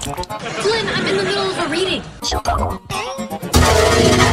Flynn, I'm in the middle of a reading.